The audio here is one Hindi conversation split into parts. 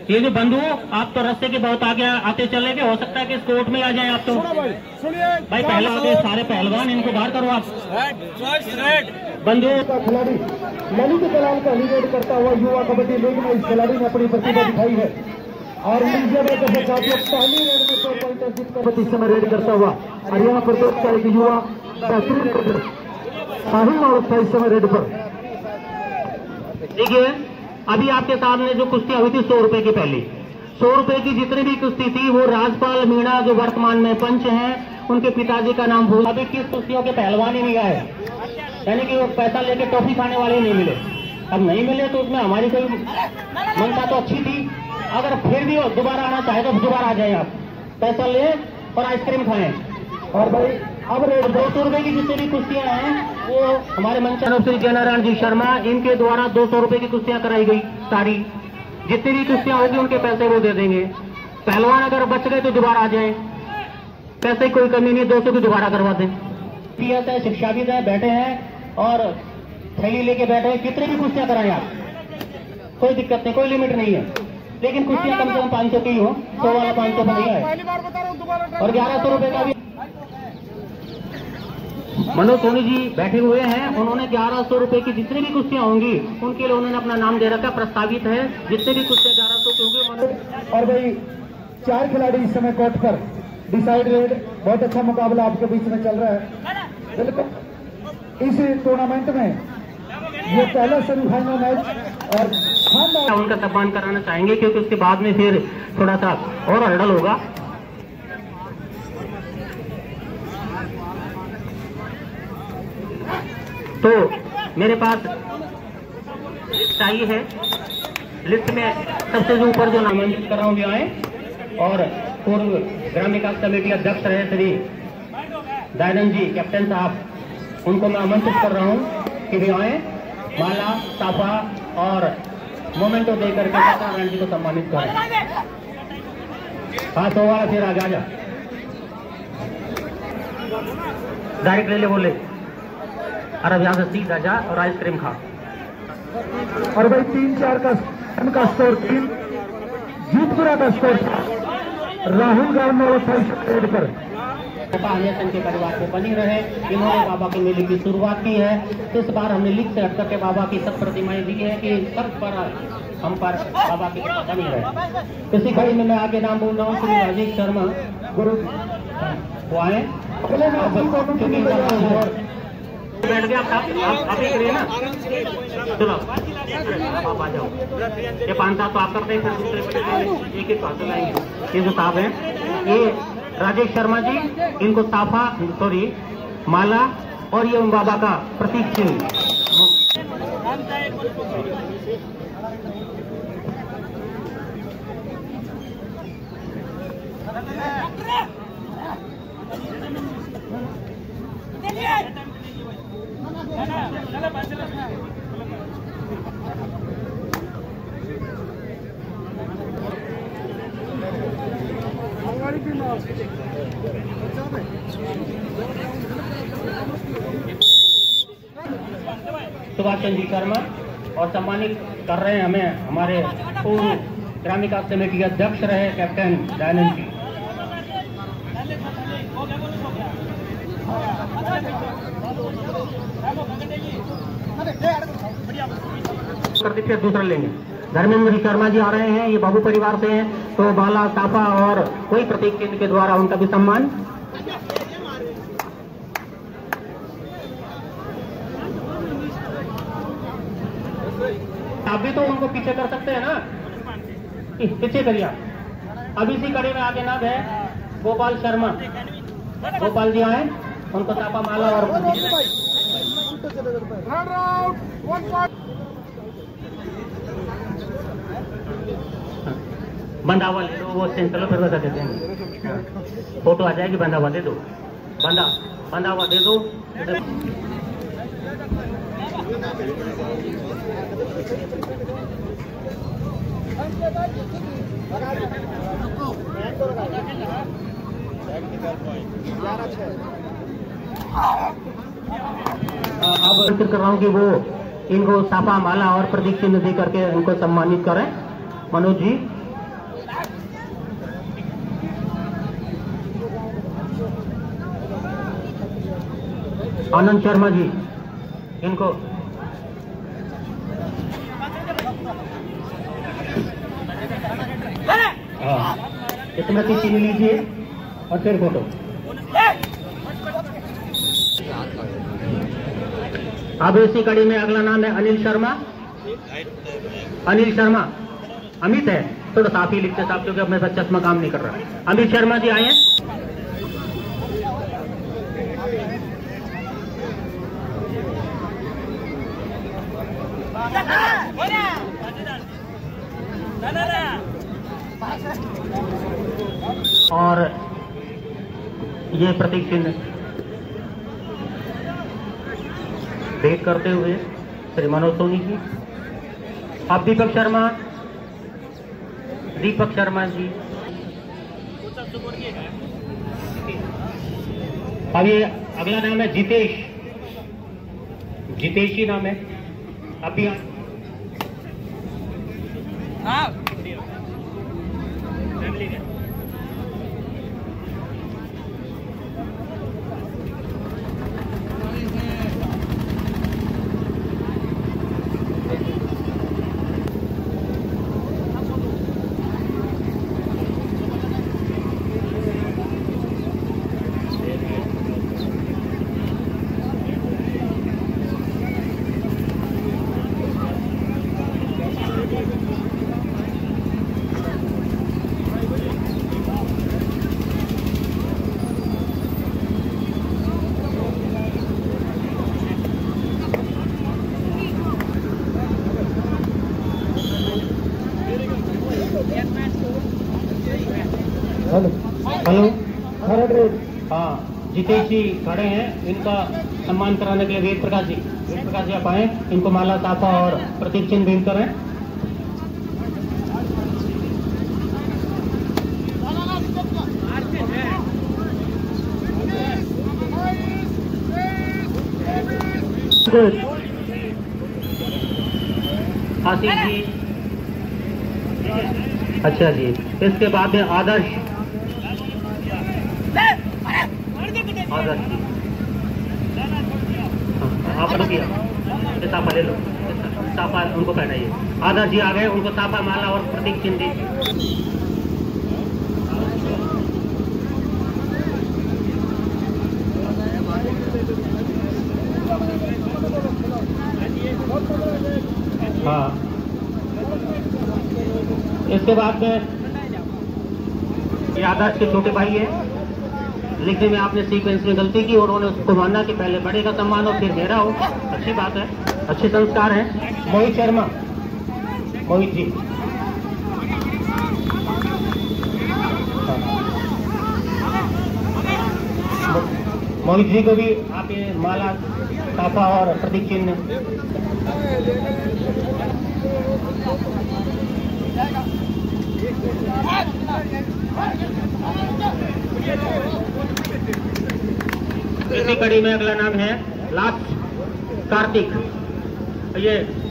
ये जो बंधु आप तो रास्ते के बहुत आगे आते चले गए, हो सकता है कि इस कोर्ट में आ जाए आप तो। भाई पहले सारे पहलवान इनको बाहर करो आप। बंधु का खिलाड़ी ललित कलाल का लीड करता हुआ युवा कबड्डी लीग में इस खिलाड़ी ने अपनी प्रतिभा दिखाई है और पहली रेड में 100 पॉइंट जीतकर इस समय रेड करता हुआ हरियाणा प्रदेश का एक युवा बेहतरीन साहिल और इस समय रेड पर। देखिए अभी आपके सामने जो कुश्तियां हुई थी 100 रुपए की, पहली 100 रुपए की जितनी भी कुश्ती थी वो राजपाल मीणा जो वर्तमान में पंच हैं उनके पिताजी का नाम भूल। अभी किस कुश्तियों के पहलवान ही नहीं आए, यानी कि वो पैसा लेके टॉफी खाने वाले नहीं मिले। अब नहीं मिले तो उसमें हमारी कोई मनता तो अच्छी थी, अगर फिर भी दोबारा आना चाहे तो दोबारा आ जाए, आप पैसा ले और आइसक्रीम खाएं। और भाई अब रेट 200 रुपए की जितनी भी कुश्तियां हैं वो हमारे मंच श्री जयनारायण जी शर्मा इनके द्वारा 200 रुपए की कुश्तियां कराई गई। सारी जितनी भी कुश्तियां होगी उनके पैसे वो दे देंगे। पहलवान अगर बच गए तो दोबारा आ जाए, पैसे कोई कमी नहीं, 200 की दोबारा करवा दें। शिक्षाविद है, बैठे हैं और थैली लेके बैठे हैं, कितनी भी कुश्तियां कराएं आप, कोई दिक्कत नहीं, कोई लिमिट नहीं है, लेकिन कुश्तियां कम से कम 500 की हो, 100 वाला 500 का नहीं है। और 1100 रुपए का भी मनोज सोनी जी बैठे हुए हैं, उन्होंने 1100 रुपए की जितनी भी कुश्तियां होंगी उनके लिए उन्होंने अपना नाम दे रखा, प्रस्तावित है जितने भी कुश्तियां 1100 की होंगी। और भाई 4 खिलाड़ी इस समय कोर्ट पर डिसाइड रेड, बहुत अच्छा मुकाबला आपके बीच में चल रहा है। बिल्कुल इस टूर्नामेंट में ये पहला सेमीफाइनल मैच और उनका सम्मान कराना चाहेंगे क्योंकि उसके बाद में फिर थोड़ा सा और हड़बड़ होगा। तो मेरे पास लिस्ट आई है, लिस्ट में सबसे जो ऊपर जो नामांकित कर रहा हूँ भी आए और पूर्व ग्राम विकास कमेटी अध्यक्ष रहे श्री दयानंद जी कैप्टन साहब, उनको मैं आमंत्रित कर रहा हूँ कि भी आए, माला साफा और मोमेंटो देकर के सत्यानारायण जी को सम्मानित करें। हाँ तो वाला फिर आगे आ जा, डायरेक्ट ले ले बोले, अरे यहाँ से सीधा जा और आइसक्रीम खा। और भाई 3-4 का स्कोर 3, जीतपुरा का स्कोर राहुल गांव में 28 रेड पर। हमेशा के परिवार को बनी रहे, इन्होंने बाबा के मेले की शुरुआत की है। तो इस बार हमने लीग से हटकर के बाबा की सब प्रतिमाएं दी है कि सब पर हम पर बाबा की बनी रहे। इसी कड़ी में मैं आगे नाम बोल रहा हूँ श्री राजेश शर्मा गुरु वो आए, बैठ गया आप ही करिए ना, चलो आप आ जाओ। ये 5 तो आप करते हैं, फिर दूसरे एक हासिल आएंगे। ये जो साहब हैं ये राजेश शर्मा जी, इनको साफा सॉरी माला और ये बाबा का प्रतीक चिन्ह। सुभाष चंद्र जी शर्मा और सम्मानित कर रहे हैं हमें हमारे पूर्व ग्राम विकास कमेटी के अध्यक्ष रहे कैप्टन दयानंद जी। फिर दूसरा लेंगे, धर्मेंद्र शर्मा जी आ रहे हैं, ये बाबू परिवार से हैं, तो बाला साफा और कोई प्रतीक चिन्ह के द्वारा उनका भी सम्मान। आप भी तो उनको पीछे कर सकते हैं ना, पीछे करिए। अभी इसी कड़ी में आगे नाम है गोपाल शर्मा, गोपाल जी आए, उनको साफा माला और बंधावा ले लो, वो चलो फिर वैसा देते हैं, फोटो आ जाएगी, बंधावा दे दो, बंधावा दे दो। अब कर रहा हूँ कि वो इनको साफा माला और प्रतीक चिन्ह दे करके उनको सम्मानित करें। मनोज जी आनंद शर्मा जी, इनको स्मृति चीनी लीजिए और फिर फोटो। अब इसी कड़ी में अगला नाम है अनिल शर्मा। अनिल शर्मा, अमित है, थोड़ा साफ ही लिखते साहब, क्योंकि अब मेरे पास चश्मा काम नहीं कर रहा। अमित शर्मा जी आए। और ये प्रतीक चिन्ह भेंट करते हुए श्री मनोज सोनी जी। अब दीपक शर्मा जी। अब ये अगला नाम है जितेश ही नाम है। अभी हेलो, हाँ, जितेश जी खड़े हैं, इनका सम्मान कराने के लिए वेद प्रकाश जी आप आए, इनको माला ताफा और प्रतीक चिन्ह भेंट करें। आशीष जी, अच्छा जी। इसके बाद में आदर्श जी, आप रुकिए, साफा ले लो, साफा उनको पहनाइए। आदर्श जी आ गए, उनको साफा माला और प्रतीक चिन्ह दीजिए। हाँ, इसके बाद में ये आदर्श के छोटे भाई है। लिखने में आपने सीक्वेंस में गलती की और उन्होंने उसको माना कि पहले बड़े का सम्मान हो फिर मेरा हो। अच्छी बात है, अच्छे संस्कार हैं। मोहित शर्मा, मोहित जी, मोहित जी को भी आप ये माला साफा और प्रतीक चिन्ह। इसी कड़ी में अगला नाम है लास्ट कार्तिक। ये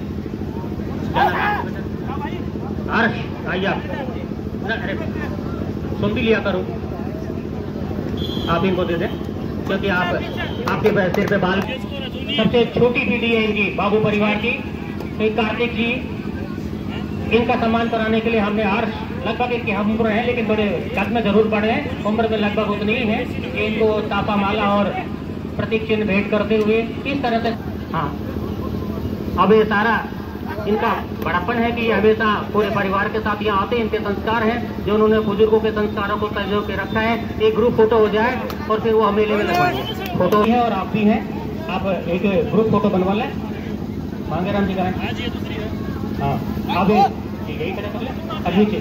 हर्ष भैया, अरे सुन भी लिया करो, आप इनको दे दें, क्योंकि आपके सिर पे बाल। सबसे छोटी पीढ़ी है इनकी, बाबू परिवार की। तो कार्तिक जी, इनका सम्मान कराने के लिए हमने हर्ष, लगभग इनकी हम उम्र है लेकिन थोड़े कद में जरूर बढ़े हैं, उम्र में लगभग उतनी ही है कि इनको तापा माला और प्रतीक चिन्ह भेंट करते हुए इस तरह से। हाँ, अब ये सारा इनका बड़ापन है कि ये हमेशा पूरे परिवार के साथ यहाँ आते हैं। इनके संस्कार हैं जो उन्होंने बुजुर्गों के संस्कारों को संजो के रखा है। एक ग्रुप फोटो हो जाए और फिर वो मेले में लगवाएंगे। फोटो है और आप भी हैं, आप एक ग्रुप फोटो बनवा लें। मांगे राम जी का है। हाँ, अब यही कर ले, अब नीचे।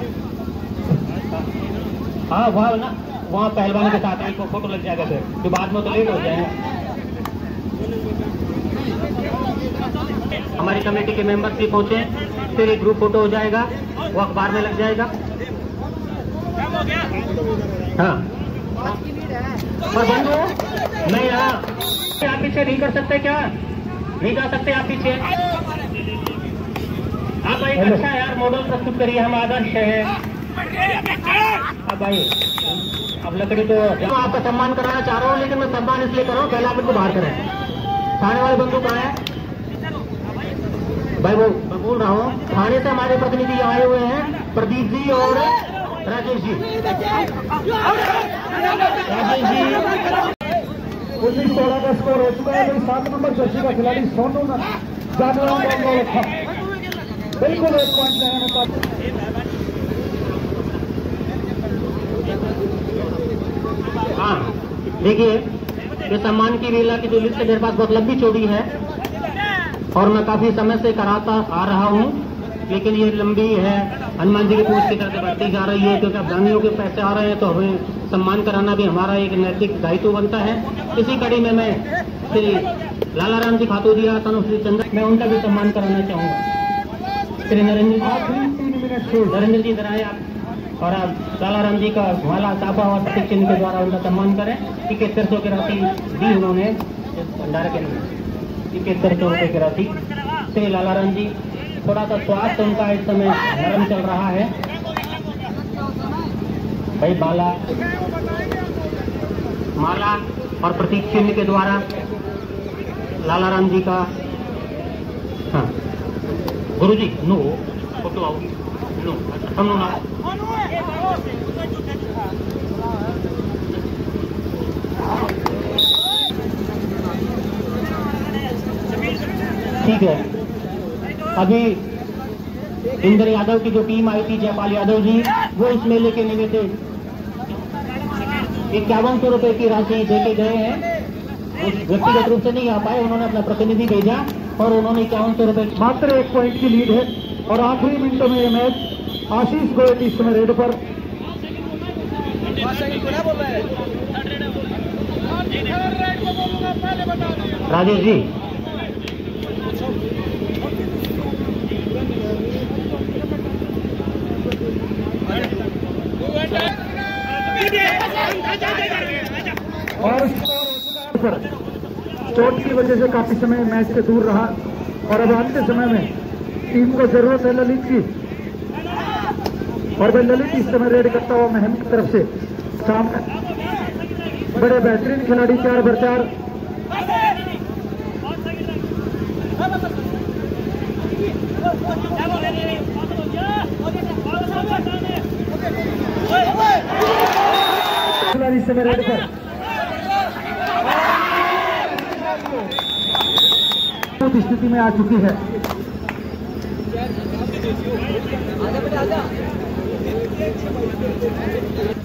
हाँ, वहाँ पहलवान के साथ एक फोटो लग जाएगा, फिर तो बाद में तो लेट हो जाएगा। हमारी कमेटी के मेंबर्स भी पहुंचे, फिर एक ग्रुप फोटो हो जाएगा, वो अखबार में लग जाएगा। हाँ, पर बंधु, मैं यहाँ आप पीछे नहीं कर सकते क्या? नहीं जा सकते आप पीछे? आप एक अच्छा यार मॉडल प्रस्तुत करिए। हम आदर्श है, अब भाई अब लकड़ी तो आपका सम्मान कराना चाह रहा हूँ, लेकिन मैं सम्मान इसलिए कर रहा हूँ पहले आप इनको बाहर करें। थाने वाले बंधु कहाँ है भाई? वो मैं बोल रहा हूँ थाने से हमारे प्रतिनिधि आए हुए हैं, प्रदीप जी और राजेश जी। राजेश जी 19-16 का स्कोर हो चुका है। 7 नंबर जर्सी का खिलाड़ी सोनू जानवर बिल्कुल 1 पॉइंट लगाने का। हाँ देखिए, ये सम्मान की लीला की जो लिस्ट मेरे पास बहुत लंबी चौड़ी है और मैं काफी समय से कराता आ रहा हूँ, लेकिन ये लंबी है, हनुमान जी की पूछ की तरह बढ़ती जा रही है, क्योंकि अब दानियों के पैसे आ रहे हैं तो हमें सम्मान कराना भी हमारा एक नैतिक दायित्व बनता है। इसी कड़ी में मैं श्री लाला राम जी खातूरिया तनुश्री चंद्र, मैं उनका भी सम्मान कराना चाहूँगा। श्री नरेंद्र जी इधर आए आप, और आप लाला राम जी का माला तापा और प्रतीक चिन्ह के द्वारा उनका सम्मान करें। 7100 की राशि दी उन्होंने भंडारे के लिए, 7100 रुपये की राशि। श्री लाला राम जी, थोड़ा सा स्वास्थ्य उनका इस समय नरम चल रहा है। भाई माला और प्रतीक चिन्ह के द्वारा लाला राम जी का, हाँ गुरु जी नो फोटो आओ नो हम ना ठीक है। अभी इंद्र यादव की जो टीम आई थी, जयपाल यादव जी, वो इस मेले के निमित्त 5100 रुपए की राशि देके गए हैं। व्यक्तिगत रूप से नहीं आ पाए, उन्होंने अपना प्रतिनिधि भेजा और उन्होंने 5100 रुपए, मात्र 1 पॉइंट की लीड है और आखिरी मिनटों में ये मैच आशीष गोयल इस समय रेड पर। राजेश जी और चोट की वजह से काफी समय मैच से दूर रहा और अब अंत समय में टीम को जरूरत है ललित की, और वह ललित इस समय रेड करता हुआ महम की तरफ से सामने बड़े बेहतरीन खिलाड़ी 4x4 इस समय रेड पर स्थिति में आ चुकी है।